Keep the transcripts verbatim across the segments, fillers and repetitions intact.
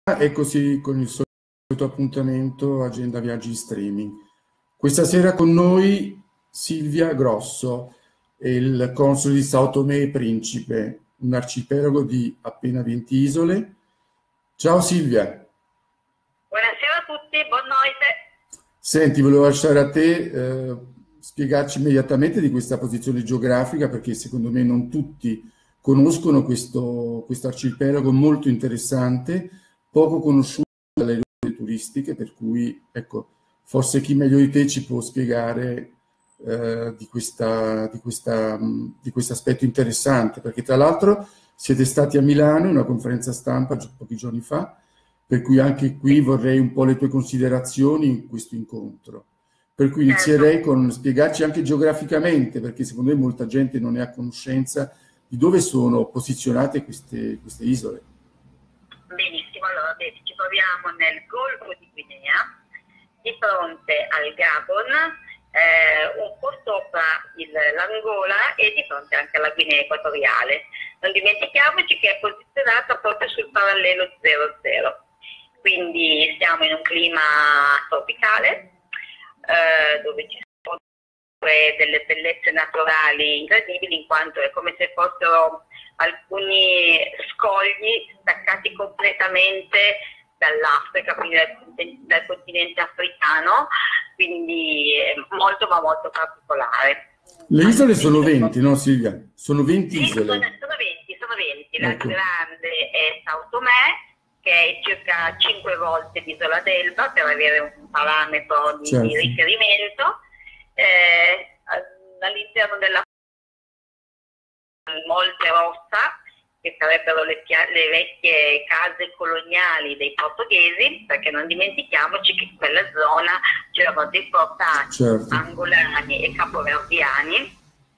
Eccoci con il solito appuntamento Agenda Viaggi in Streaming. Questa sera con noi Silvia Grosso, il console di Sao Tomé e Principe, un arcipelago di appena venti isole. Ciao Silvia. Buonasera a tutti, buon notte. Senti, volevo lasciare a te eh, spiegarci immediatamente di questa posizione geografica, perché secondo me non tutti conoscono questo, questo arcipelago molto interessante, poco conosciuto dalle rotte turistiche, per cui ecco, forse chi meglio di te ci può spiegare eh, di questa, di questa, di questo aspetto interessante, perché tra l'altro siete stati a Milano in una conferenza stampa pochi giorni fa, per cui anche qui vorrei un po' le tue considerazioni in questo incontro. Per cui inizierei con spiegarci anche geograficamente, perché secondo me molta gente non è a conoscenza di dove sono posizionate queste, queste isole. Benissimo, allora vedi, ci troviamo nel Golfo di Guinea, di fronte al Gabon, eh, un po' sopra l'Angola e di fronte anche alla Guinea Equatoriale. Non dimentichiamoci che è posizionata proprio sul parallelo zero zero, quindi siamo in un clima tropicale, eh, dove ci sono delle bellezze naturali incredibili, in quanto è come se fossero alcuni scogli staccati completamente dall'Africa, quindi dal, dal continente africano, quindi è molto ma molto particolare. Le isole sono venti, no Silvia? Sono venti sì, isole? Sono, sono venti, sono venti. La ecco. più grande è Sao Tomé, che è circa cinque volte l'isola d'Elba, per avere un parametro di, certo. di riferimento. Eh, all'interno della Monte Rossa, che sarebbero le, le vecchie case coloniali dei portoghesi, perché non dimentichiamoci che in quella zona c'erano dei portati certo. angolani e capoverdiani,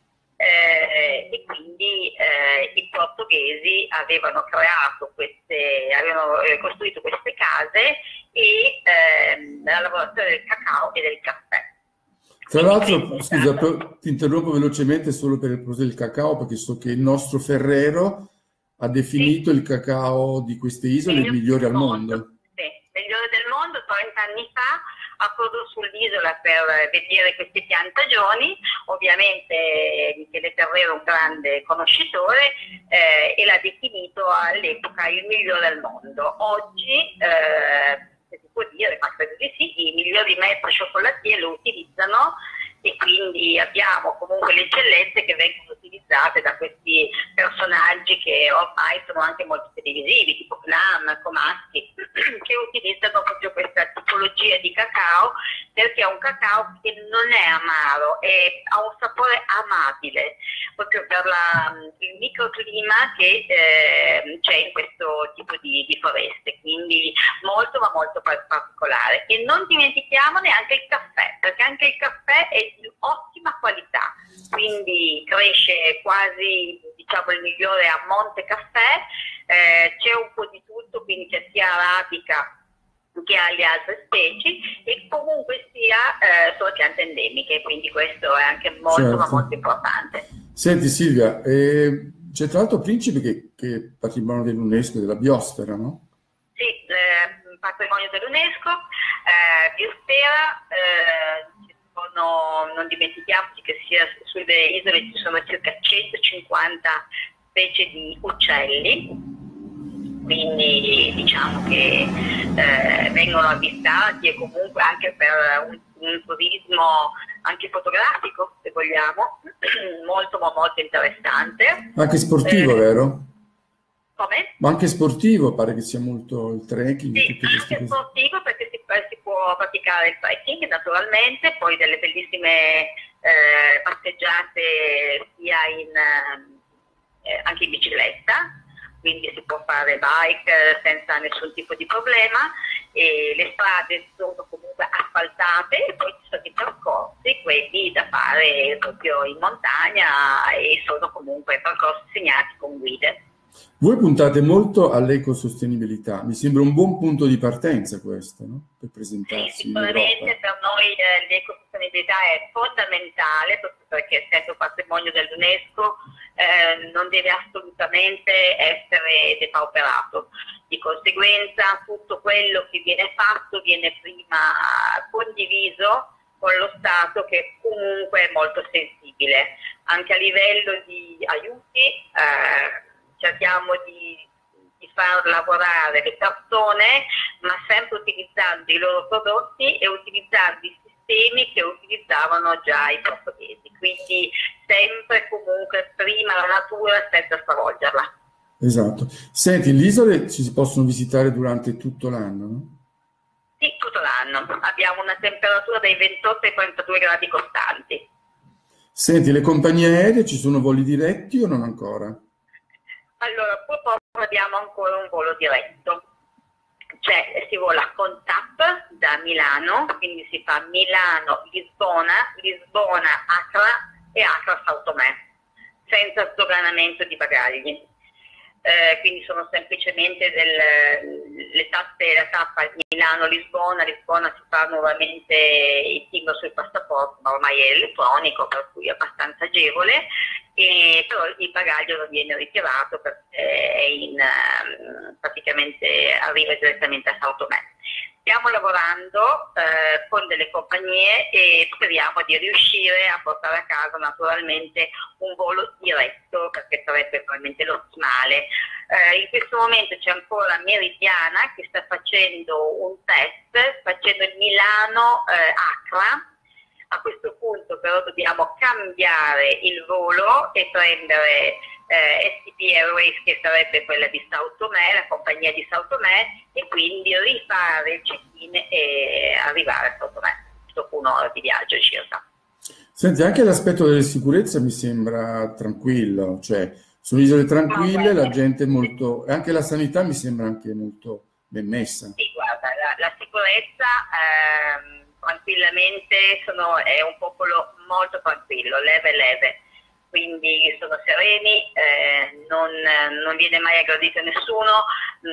eh, e quindi eh, i portoghesi avevano creato queste, avevano costruito queste case e eh, la lavorazione del cacao e del caffè. Tra l'altro, scusa, ti interrompo velocemente solo per il proposito del cacao, perché so che il nostro Ferrero ha definito sì. il cacao di queste isole il migliore al mondo. Sì, migliore del mondo. trenta anni fa approdo sull'isola per vedere queste piantagioni. Ovviamente Michele Ferrero, un grande conoscitore, eh, e l'ha definito all'epoca il migliore al mondo. Oggi, eh, se si può dire, ma credo di sì, i migliori maestri cioccolatieri lo utilizzano, e quindi abbiamo comunque le eccellenze che vengono utilizzate da questi personaggi che ormai sono anche molto televisivi, tipo Clam, Comaschi, che utilizzano proprio questa tipologia di cacao, perché è un cacao che non è amaro, è, ha un sapore amabile, proprio per la, il microclima che eh, c'è in questo tipo di, di foreste, quindi molto ma molto particolare. E non dimentichiamo neanche il caffè, perché anche il caffè è di ottima qualità, quindi cresce quasi, diciamo, il migliore a Monte Caffè, eh, c'è un po' di tutto, quindi c'è sia arabica che alle altre specie, e comunque sia eh, sono piante endemiche, quindi questo è anche molto certo. ma molto importante. Senti Silvia, eh, c'è tra l'altro Principe che, che è patrimonio dell'UNESCO, della biosfera, no? Sì, eh, patrimonio dell'UNESCO, eh, biosfera, eh, sono, non dimentichiamoci che sia sulle isole ci sono circa centocinquanta specie di uccelli, quindi diciamo che eh, vengono avvistati, e comunque anche per un, un turismo anche fotografico, se vogliamo, molto ma molto interessante. Anche sportivo, eh, vero? Come? Ma anche sportivo, pare che sia molto il trekking. Sì, anche cose. Sportivo, perché si, si può praticare il trekking naturalmente, poi delle bellissime eh, passeggiate sia in, eh, anche in bicicletta, quindi si può fare bike senza nessun tipo di problema, e le strade sono comunque asfaltate, e poi ci sono i percorsi, quelli da fare proprio in montagna, e sono comunque percorsi segnati con guide. Voi puntate molto all'ecosostenibilità, mi sembra un buon punto di partenza questo, no? Per presentarsi sì, sicuramente in per noi eh, l'ecosostenibilità è fondamentale perché essendo patrimonio dell'UNESCO eh, non deve assolutamente essere depauperato. Di conseguenza tutto quello che viene fatto viene prima condiviso con lo Stato, che comunque è molto sensibile. Anche a livello di aiuti eh, cerchiamo di, di far lavorare le persone, ma sempre utilizzando i loro prodotti e utilizzando i sistemi che utilizzavano già i portoghesi. Quindi sempre comunque prima la natura senza stravolgerla. Esatto. Senti, le isole ci si possono visitare durante tutto l'anno, no? Sì, tutto l'anno. Abbiamo una temperatura dai ventotto ai trentadue gradi costanti. Senti, le compagnie aeree, ci sono voli diretti o non ancora? Allora, purtroppo abbiamo ancora un volo diretto. Cioè, si vola con TAP da Milano, quindi si fa Milano-Lisbona, Lisbona-Accra e Accra-Sao Tomé, senza sdoganamento di bagagli. Eh, quindi sono semplicemente del, le tappe, la tappa Milano-Lisbona, Lisbona si fa nuovamente il timbro sul passaporto, ma ormai è elettronico, per cui è abbastanza agevole, e però il bagaglio non viene ritirato perché è in, praticamente arriva direttamente a Sao Tomé. Stiamo lavorando eh, con delle compagnie e speriamo di riuscire a portare a casa naturalmente un volo diretto, perché sarebbe probabilmente l'ottimale. Eh, in questo momento c'è ancora Meridiana che sta facendo un test, facendo il Milano-Accra. A questo punto però dobbiamo cambiare il volo e prendere eh, S T P Airways, che sarebbe quella di Sao Tomé, la compagnia di Sao Tomé, e quindi rifare il check-in e arrivare a Sao Tomé dopo un'ora di viaggio circa. Senti, anche l'aspetto della sicurezza mi sembra tranquillo, cioè sono isole tranquille, la gente è molto, e anche la sanità mi sembra anche molto ben messa. Sì, guarda, la, la sicurezza ehm, tranquillamente sono, è un popolo molto tranquillo, leve leve, quindi sono sereni, eh, non, non viene mai aggredito nessuno,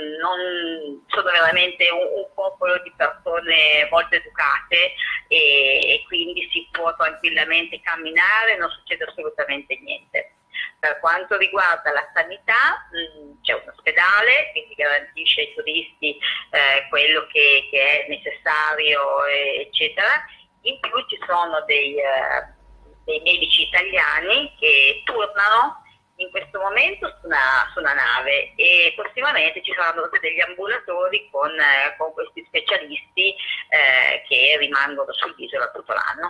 non, sono veramente un, un popolo di persone molto educate e, e quindi si può tranquillamente camminare, non succede assolutamente niente. Per quanto riguarda la sanità, mh, c'è un ospedale che ti garantisce ai turisti eh, quello che, che è necessario, eccetera. In più ci sono dei, eh, dei medici italiani che tornano in questo momento su una, su una nave, e prossimamente ci saranno degli ambulatori con, eh, con questi specialisti eh, che rimangono sull'isola tutto l'anno.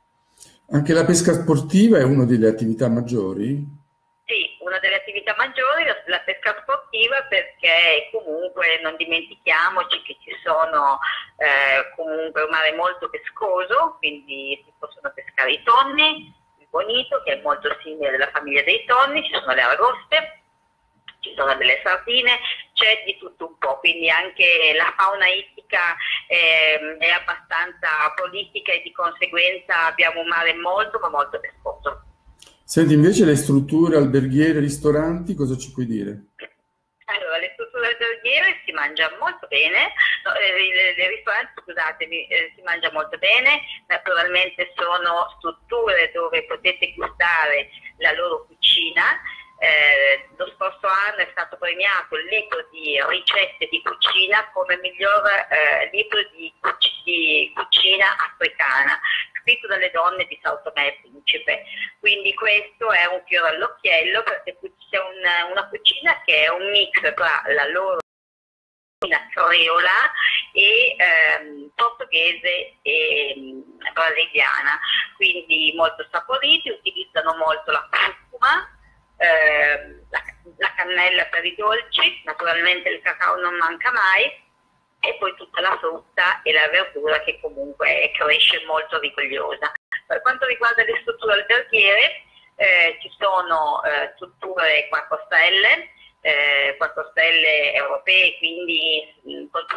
Anche la pesca sportiva è una delle attività maggiori? Sì, una delle attività maggiori è la pesca sportiva, perché comunque non dimentichiamoci che ci sono eh, comunque un mare molto pescoso, quindi si possono pescare i tonni, il bonito che è molto simile alla famiglia dei tonni, ci sono le aragoste, ci sono delle sardine, c'è di tutto un po', quindi anche la fauna ittica eh, è abbastanza prolifica e di conseguenza abbiamo un mare molto ma molto pescoso. Senti, invece le strutture alberghiere, ristoranti, cosa ci puoi dire? Allora, le strutture alberghiere si mangia molto bene, no, eh, le ristoranti, scusatemi, eh, si mangia molto bene, naturalmente sono strutture dove potete gustare la loro cucina. Eh, lo scorso anno è stato premiato il libro di ricette di cucina come miglior eh, libro di, cuc- di cucina africana, scritto dalle donne di Sao Tomé e Principe. Quindi questo è un fiore all'occhiello, perché c'è un, una cucina che è un mix tra la loro cucina creola e ehm, portoghese e mh, brasiliana, quindi molto saporiti, utilizzano molto la curcuma, eh, la, la cannella per i dolci, naturalmente il cacao non manca mai, e poi tutta la frutta e la verdura che comunque cresce molto rigogliosa. Per quanto riguarda le strutture alberghiere, eh, ci sono eh, strutture quattro stelle, eh, quattro stelle europee, quindi mh, con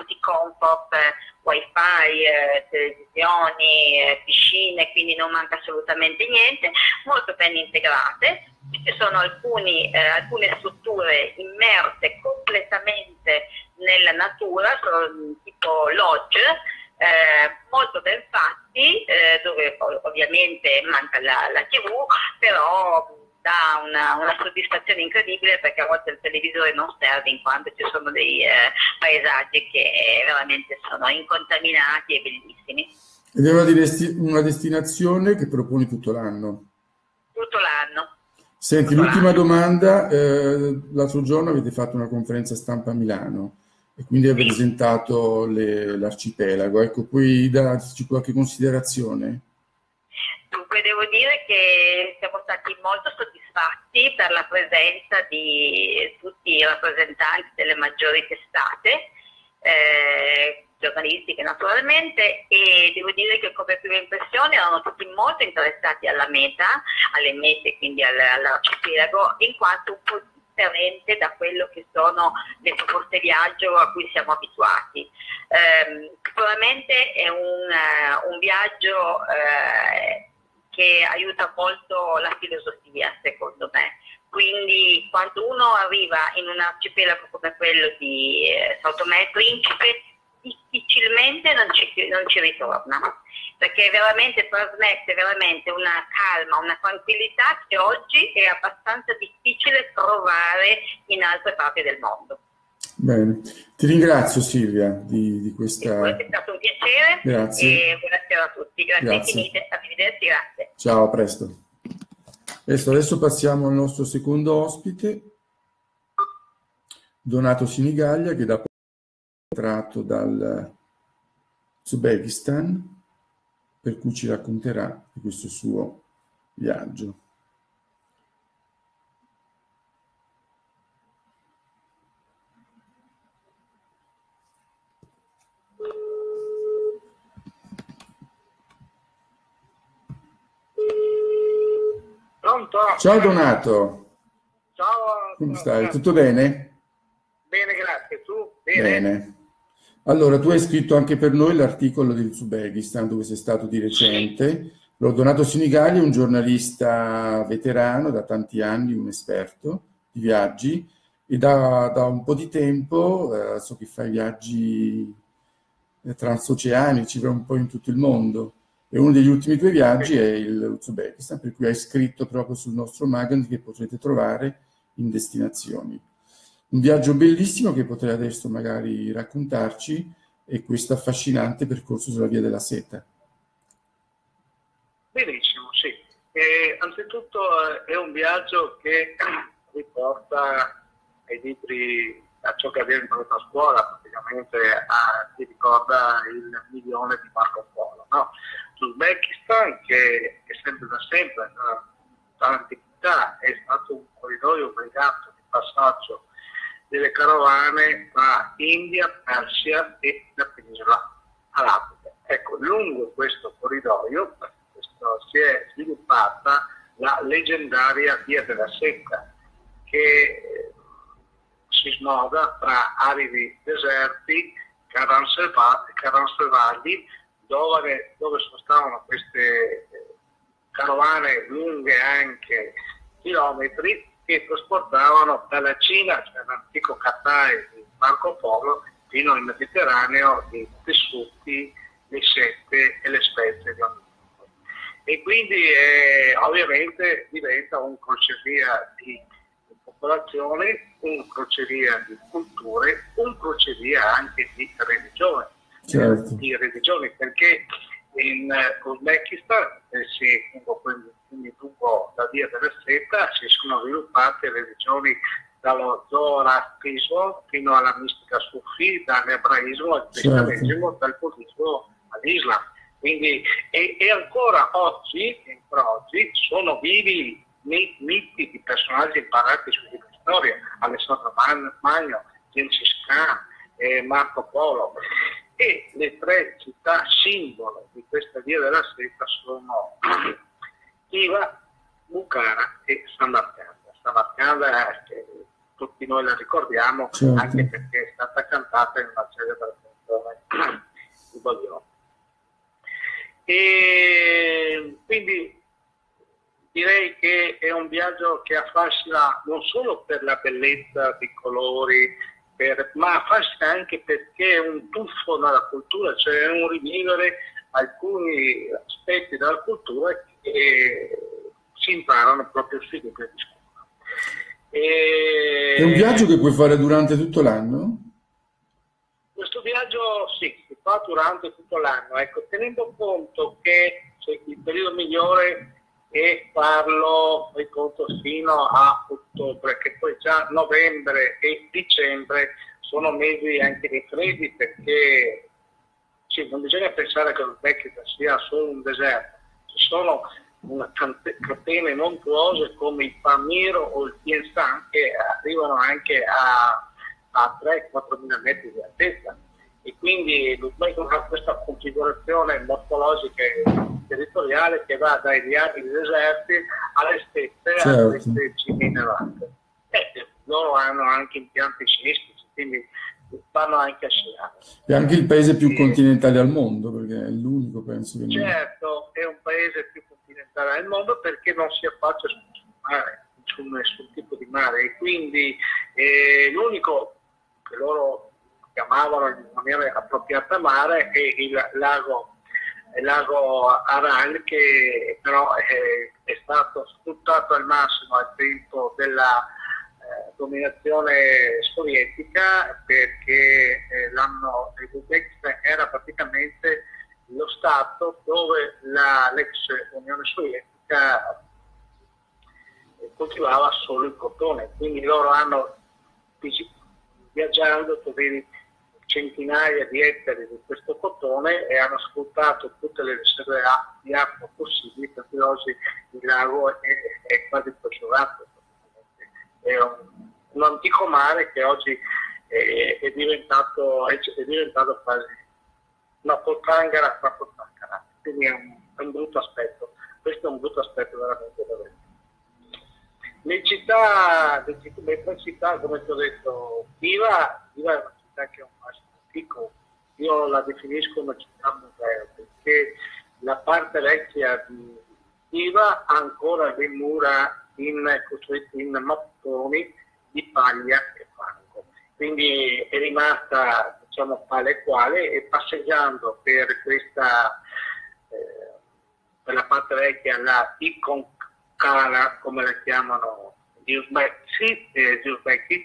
tutti i comfort, eh, wifi, eh, televisioni, eh, piscine, quindi non manca assolutamente niente, molto ben integrate. Ci sono alcuni, eh, alcune strutture immerse completamente nella natura, sono tipo lodge, eh, molto ben fatti, eh, dove ovviamente manca la, la tivù, però dà una, una soddisfazione incredibile, perché a volte il televisore non serve, in quanto ci sono dei eh, paesaggi che veramente sono incontaminati e bellissimi. Ed è una, desti- una destinazione che proponi tutto l'anno? Tutto l'anno. Senti, Tutto l'ultima l'anno. domanda, eh, l'altro giorno avete fatto una conferenza stampa a Milano e quindi avete Sì. presentato le, l'arcipelago, ecco, puoi darci qualche considerazione? Dunque, devo dire che siamo stati molto soddisfatti per la presenza di tutti i rappresentanti delle maggiori testate, eh, giornalistiche naturalmente, e devo dire che come prima impressione erano tutti molto interessati alla meta, alle mete, quindi al, all'arcipelago, in quanto un po' differente da quello che sono le proposte viaggio a cui siamo abituati. Eh, sicuramente è un, uh, un viaggio uh, che aiuta molto la filosofia, secondo me. Quando quando uno arriva in un arcipelago come quello di eh, Sao Tomé e Principe, difficilmente non ci, non ci ritorna, perché veramente trasmette veramente una calma, una tranquillità che oggi è abbastanza difficile trovare in altre parti del mondo. Bene, ti ringrazio Silvia di, di questa... È stato un piacere. Grazie. E buonasera a tutti, grazie, Grazie. infinite, arrivederci, grazie. Ciao, a presto. Adesso, adesso passiamo al nostro secondo ospite, Donato Sinigaglia, che da poco è entrato dal Uzbekistan, per cui ci racconterà di questo suo viaggio. Pronto? Ciao Donato. Ciao. Come stai? Tutto bene? Bene, grazie. Tu? Bene? Bene. Allora, tu hai scritto anche per noi l'articolo dell'Uzbekistan, dove sei stato di recente. Allora, Donato Sinigaglia è un giornalista veterano da tanti anni, un esperto di viaggi, e da, da un po' di tempo eh, so che fai viaggi eh, transoceanici, vai un po' in tutto il mondo. E uno degli ultimi tuoi viaggi è l'Uzbekistan, per cui hai scritto proprio sul nostro magazine, che potrete trovare in destinazioni. Un viaggio bellissimo che potrai adesso magari raccontarci, è questo affascinante percorso sulla Via della Seta. Benissimo, sì. E, anzitutto eh, è un viaggio che riporta ai libri, a ciò che avviene in questa scuola, praticamente a, ti ricorda il milione di Marco Polo, no? L'Uzbekistan, che è sempre da sempre, dall'antichità, è stato un corridoio obbligato di passaggio delle carovane tra India, Persia e la penisola arabilica. Ecco, lungo questo corridoio questo, si è sviluppata la leggendaria Via della Seta, che eh, si snoda tra aridi deserti, caranservagli, dove, dove sostavano queste carovane lunghe anche chilometri, che trasportavano dalla Cina, cioè l'antico Cathay di Marco Polo, fino al Mediterraneo i tessuti, le sette e le spezie di ogni tipo. E quindi eh, ovviamente diventa un crocevia di, di popolazione, un crocevia di culture, un crocevia anche di religione. Certo. Di religioni, perché in Uzbekistan, eh, si, quindi lungo la Via della Seta, si sono sviluppate religioni dallo zoroastrismo fino alla mistica sufi, dall'ebraismo al cristianesimo, certo, dal buddismo all'Islam. Quindi, e, e ancora oggi, ancora oggi sono vivi miti di personaggi imparati sui libri di storia, Alessandro Magno, Gengis Khan, eh, Marco Polo. E le tre città simbolo di questa Via della Seta sono Khiva, Bukhara e Samarcanda. Samarcanda, eh, tutti noi la ricordiamo, certo. Anche perché è stata cantata in una celebrazione di Baglione. E quindi direi che è un viaggio che affascina non solo per la bellezza dei colori, per, ma affascina anche perché è un tuffo nella cultura, cioè è un rivivere alcuni aspetti della cultura che si imparano proprio sui libri di scuola. E... È un viaggio che puoi fare durante tutto l'anno? Questo viaggio sì, si fa durante tutto l'anno, ecco, tenendo conto che cioè, il periodo migliore è farlo poi conto fino a ottobre, che poi già novembre e dicembre sono mesi anche di freddi, perché sì, non bisogna pensare che l'Uzbekistan sia solo un deserto, ci sono una catene montuose come il Pamir o il Tien San che arrivano anche a a tre quattro mila metri di altezza, e quindi l'Uzbekistan ha questa configurazione morfologica e territoriale che va dai aridi deserti alle stesse, certo. alle stesse minerate. E loro hanno anche impianti sciistici, quindi vanno anche a sciare. È anche il paese più e... continentale al mondo, perché è l'unico, penso. Che certo, è un paese più continentale al mondo perché non si affaccia sul mare, su nessun tipo di mare, e quindi eh, l'unico che loro chiamavano in maniera appropriata mare è il lago, il lago Aral, che però è, è stato sfruttato al massimo al tempo della eh, dominazione sovietica, perché eh, l'anno l'Uzbekistan era praticamente lo stato dove la, l'ex Unione Sovietica coltivava solo il cotone, quindi loro hanno viaggiando trovavi centinaia di ettari di questo cotone e hanno sfruttato tutte le riserve di acqua possibili, perché oggi il lago è, è quasi prosciugato. È un, un antico mare che oggi è, è diventato, è, è diventato quasi una pozzanghera, una pozzanghera. Quindi è un, è un brutto aspetto. Questo è un brutto aspetto veramente da vedere. Le città, le tre città, come ti ho detto, Khiva, Khiva è una città che è un passo piccolo, io la definisco una città museo, perché la parte vecchia di Khiva ha ancora le mura in, costruite in mattoni di paglia e fango, quindi è rimasta, diciamo, tale e quale, e passeggiando per questa, eh, per la parte vecchia, la Icon Cara, come la chiamano gli uzbeki, eh, gli uzbeki,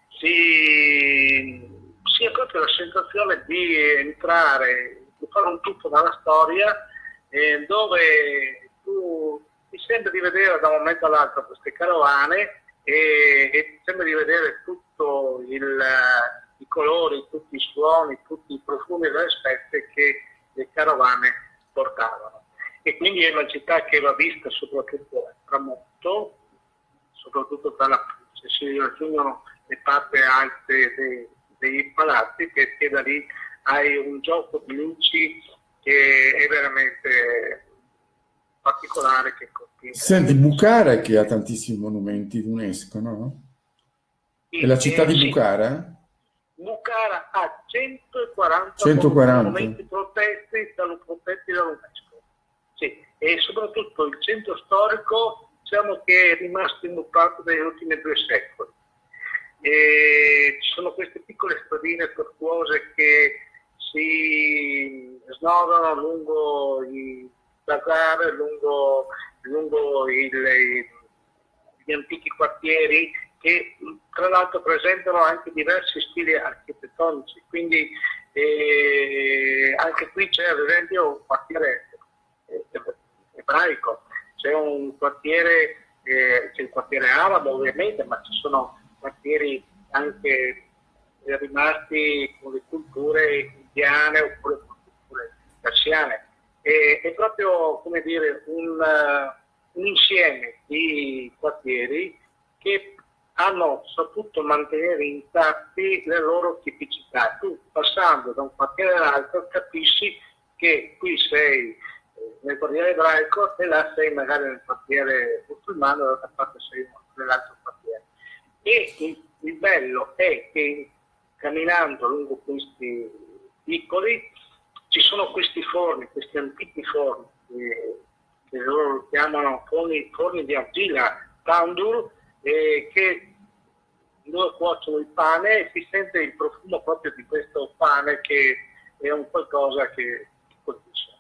si, si ha proprio la sensazione di entrare, di fare un tuffo nella storia, eh, dove tu ti sembra di vedere da un momento all'altro queste carovane e, e ti sembra di vedere tutto il, i colori, tutti i suoni, tutti i profumi delle spezie che le carovane portavano. E quindi è una città che va vista soprattutto al tramonto, soprattutto tra la, se si raggiungono le parti alte dei, dei palazzi, perché da lì hai un gioco di luci che è veramente particolare. Che continua. Senti, Bukhara che ha tantissimi monumenti UNESCO, no? Sì, è la città eh, di Bukhara? Bukhara ha centoquaranta, centoquaranta monumenti protetti, protetti dall'UNESCO. Sì, e soprattutto il centro storico, diciamo che è rimasto immutato negli ultimi due secoli. E ci sono queste piccole stradine tortuose che si snodano lungo i bazar, lungo, lungo il, gli antichi quartieri, che tra l'altro presentano anche diversi stili architettonici, quindi eh, anche qui c'è ad esempio un quartiere ebraico, c'è un quartiere, eh, c'è il quartiere arabo ovviamente, ma ci sono quartieri anche rimasti con le culture indiane oppure con le culture persiane. E, è proprio, come dire, un, uh, un insieme di quartieri che hanno saputo mantenere intatti le loro tipicità. Tu, passando da un quartiere all'altro, capisci che qui sei nel quartiere ebraico e là sei magari nel quartiere musulmano, dall'altra parte sei nell'altro quartiere. E il bello è che camminando lungo questi piccoli ci sono questi forni, questi antichi forni, eh, che loro chiamano forni, forni di argilla, tandoor, eh, che dove cuociono il pane e si sente il profumo proprio di questo pane, che è un qualcosa che colpisce.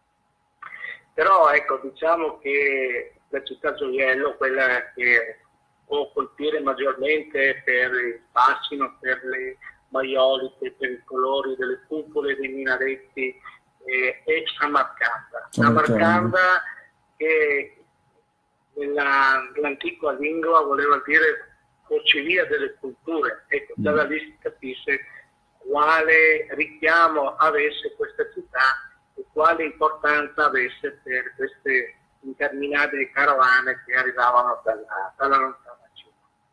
Però ecco, diciamo che la città gioiello, quella che può colpire maggiormente per il fascino, per le maioliche, per i colori delle cupole, dei minaretti, eh, è Samarcanda. Samarcanda che nella, nell'antica lingua voleva dire crocevia delle culture. Ecco, da mm. lì si capisce quale richiamo avesse questa città e quale importanza avesse per queste interminabili carovane che arrivavano dalla, dalla lontana Cina.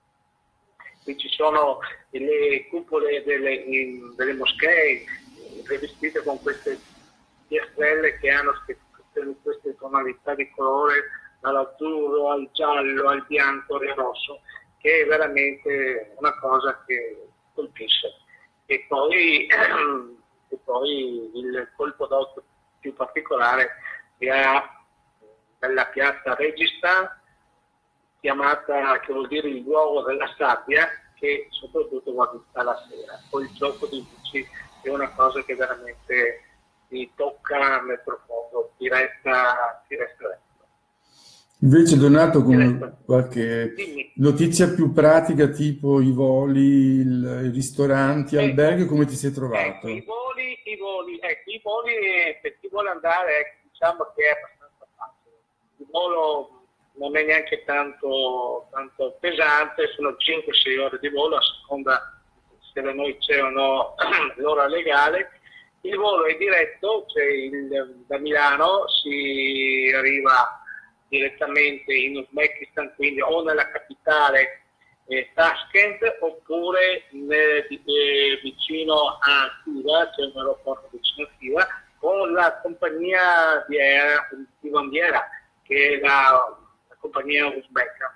Qui ci sono le cupole delle, in, delle moschee rivestite con queste piastrelle che hanno queste tonalità di colore, dall'azzurro al giallo al bianco al rosso, che è veramente una cosa che colpisce. E poi, e poi il colpo d'occhio più particolare che ha nella piazza Regista, chiamata, che vuol dire il luogo della sabbia, che soprattutto va vista la sera. Poi il gioco di luci è una cosa che veramente ti tocca nel profondo, ti resta, ti resta dentro. Invece Donato, con qualche Dimmi. notizia più pratica, tipo i voli, il, i ristoranti, eh, alberghi, come ti sei trovato? Ecco, i voli, i voli, ecco, i voli per chi vuole andare, diciamo che è abbastanza facile. Il volo non è neanche tanto, tanto pesante, sono cinque sei ore di volo, a seconda se da noi c'è o no l'ora legale. Il volo è diretto, cioè il, da Milano si arriva direttamente in Uzbekistan, quindi o nella capitale eh, Tashkent, oppure nel, eh, vicino a Khiva, c'è un aeroporto vicino a Khiva, con la compagnia di aerea di bandiera, che è la, la compagnia uzbeka.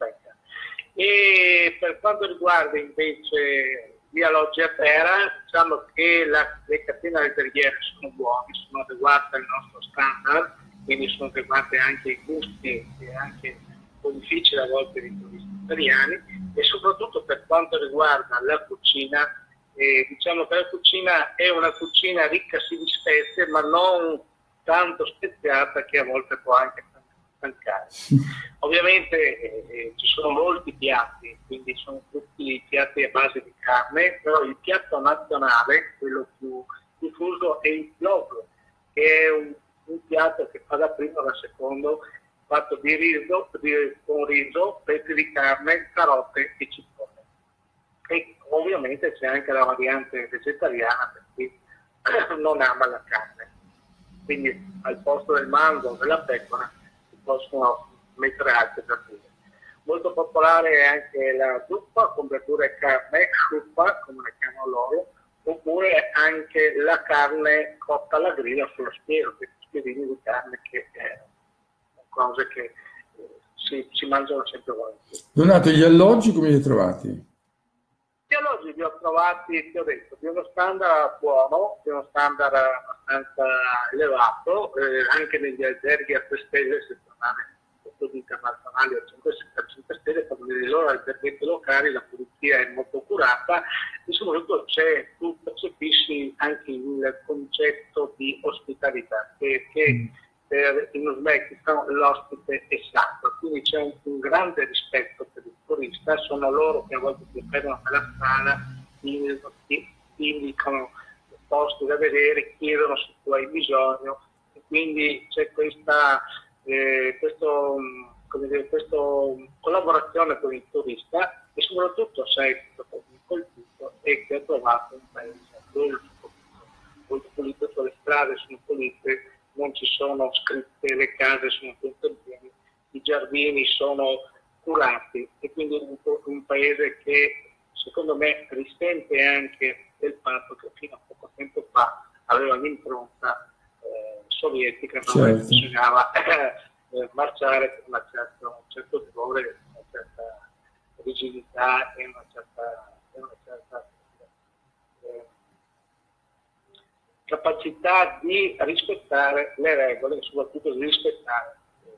E per quanto riguarda invece gli alloggi a terra, diciamo che la, le catene alberghiere sono buone, sono adeguate al nostro standard, quindi sono adeguate anche ai gusti e anche un po' difficili a volte dei turisti italiani, e soprattutto per quanto riguarda la cucina, eh, diciamo che la cucina è una cucina ricca sì di spezie, ma non tanto speziata, che a volte può anche stancare. Ovviamente eh, ci sono molti piatti, quindi sono tutti piatti a base di carne, però il piatto nazionale, quello più diffuso, è il logro, che è un un piatto che fa da primo o da secondo, fatto di riso, di, con riso, pezzi di carne, carote e cipolle. E ovviamente c'è anche la variante vegetariana per chi non ama la carne. Quindi al posto del manzo o della pecora si possono mettere altre verdure. Molto popolare è anche la zuppa con verdure e carne, zuppa come la chiamano loro, oppure anche la carne cotta alla griglia sullo spiro, spiedini di carne, che è cose che eh, si, si mangiano sempre volentieri. Donato, gli alloggi come li hai trovati? Gli alloggi li ho trovati, ti ho detto, di uno standard buono, di uno standard abbastanza elevato, eh, anche negli alberghi a tre stelle, se tornare soprattutto internazionali a cinque stelle, per i loro alberghetti locali la pulizia è molto curata e soprattutto c'è, tu percepisci anche il concetto di ospitalità, perché per in Uzbekistan l'ospite è sacro, quindi c'è un, un grande rispetto per il turista, sono loro che a volte ti prendono per la strada, ti indicano posti da vedere, chiedono se tu hai bisogno, e quindi c'è questa Eh, questo, come dire, questo collaborazione con il turista, e soprattutto sei colpito e che ha trovato un paese molto pulito, molto pulito, le strade sono pulite, non ci sono scritte, le case sono tutte bene, i giardini sono curati, e quindi un, un paese che secondo me risente anche del fatto che fino a poco tempo fa aveva l'impronta Eh, sovietica, certo. Dove bisognava eh, marciare per una certa, un certo rigore, una certa rigidità e una certa capacità di rispettare le regole e soprattutto di rispettare,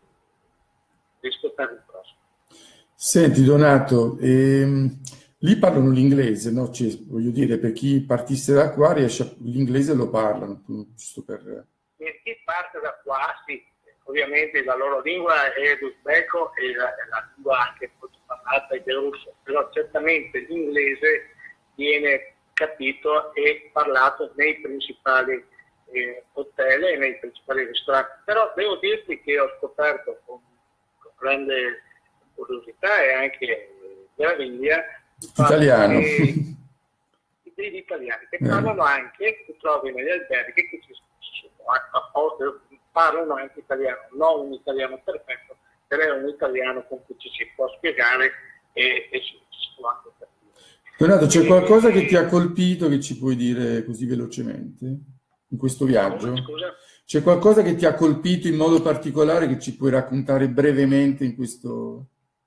rispettare il prossimo. Senti Donato, ehm, lì parlano l'inglese, no? Cioè, voglio dire, per chi partisse da qua riesce a- l'inglese lo parlano, giusto per... Per chi parte da qua, sì, ovviamente la loro lingua è l'uzbeko e la, è la lingua anche molto parlata è il russo, però certamente l'inglese viene capito e parlato nei principali eh, hotel e nei principali ristoranti. Però devo dirti che ho scoperto con, con grande curiosità e anche meraviglia Italiano. Che, degli italiani che Eh. parlano anche, che trovi negli alberghi, che ci sono, parlano anche italiano, non un italiano perfetto, però è un italiano con cui ci si può spiegare e, e ci si può anche capire. Donato, c'è qualcosa che ti ha colpito che ci puoi dire così velocemente in questo viaggio? Scusa? C'è qualcosa che ti ha colpito in modo particolare che ci puoi raccontare brevemente in questo...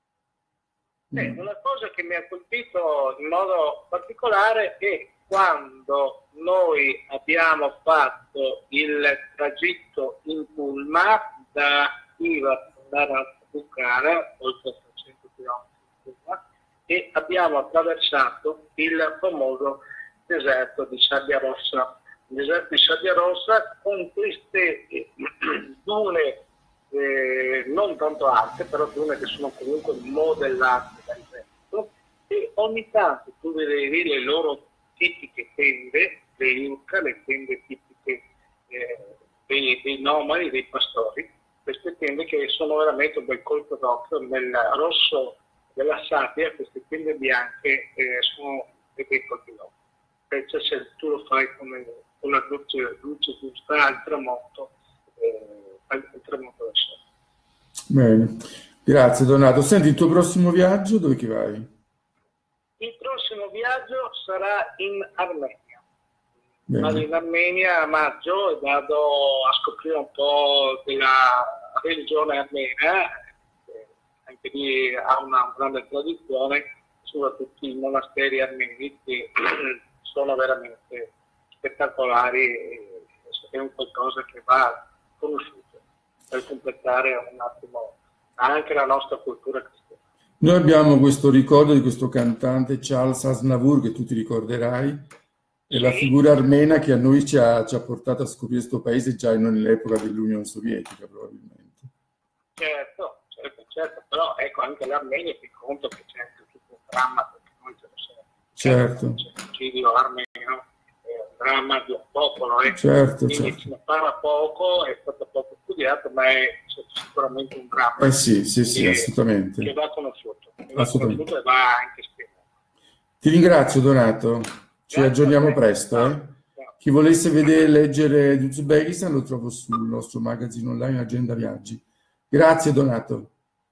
Eh, una cosa che mi ha colpito in modo particolare è quando noi abbiamo fatto il tragitto in pullman da Iva andare a Bukhara, oltre trecento chilometri in pullman, e abbiamo attraversato il famoso deserto di Sabbia Rossa. Il deserto di Sabbia Rossa con queste eh, dune eh, non tanto alte, però dune che sono comunque modellate dal vento, e ogni tanto tu vedevi le loro tipiche tende, le yucca, le tende tipiche eh, dei, dei nomadi, dei pastori, queste tende che sono veramente un bel colpo d'occhio. Nel rosso della sabbia queste tende bianche eh, sono dei bei colpi d'occhio, invece se tu lo fai con, con la luce, luce giusta al tramonto, eh, al tramonto del sole. Bene, grazie Donato. Senti, il tuo prossimo viaggio dove che vai? Il prossimo viaggio sarà in Armenia. Bene. Vado in Armenia a maggio e vado a scoprire un po' della religione armena, eh, anche lì ha una grande tradizione, soprattutto i monasteri armeni che sono veramente spettacolari e è un qualcosa che va conosciuto per completare un attimo anche la nostra cultura cristiana. Noi abbiamo questo ricordo di questo cantante Charles Aznavour che tu ti ricorderai, è la Sì. figura armena che a noi ci ha, ci ha portato a scoprire questo paese già nell'epoca dell'Unione Sovietica probabilmente. Certo, certo, certo, però ecco anche l'Armenia ti conto che c'è anche tutto un dramma, perché noi ce lo siamo. Certo. C'è il genocidio armeno, è un dramma di un popolo, eh. Certo, Quindi certo. se ne parla poco, è stato poco studiato, ma è sicuramente un dramma. Eh sì, sì, sì, che, assolutamente. che va conosciuto, che va Assolutamente. conosciuto e va anche spiegato. Ti ringrazio Donato, ci Grazie aggiorniamo a te. presto. Eh? Ciao. Chi volesse vedere e leggere di Uzbekistan lo trovo sul nostro magazine online Agenda Viaggi. Grazie Donato.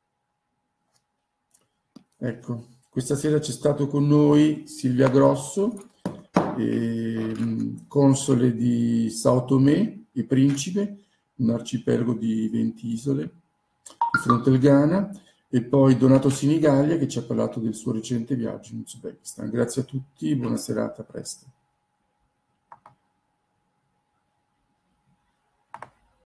Ecco, questa sera c'è stato con noi Silvia Grosso, eh, console di Sao Tomé e Principe, un arcipelago di venti isole di fronte al Ghana, e poi Donato Sinigallia che ci ha parlato del suo recente viaggio in Uzbekistan. Grazie a tutti, buona serata, a presto.